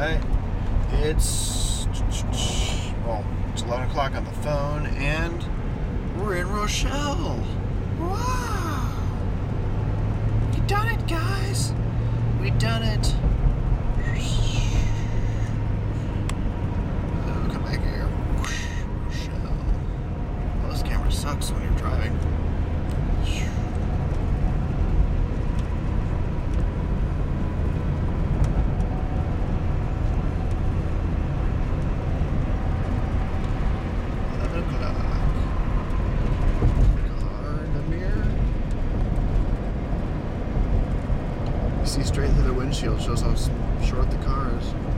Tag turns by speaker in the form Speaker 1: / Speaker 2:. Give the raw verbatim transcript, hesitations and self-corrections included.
Speaker 1: Alright, it's, well, it's eleven o'clock on the phone, and we're in Rochelle. Wow! We done it, guys! We done it. Oh, come back here. Rochelle. Oh, this camera sucks when you're driving. See straight through the windshield, shows how short the car is.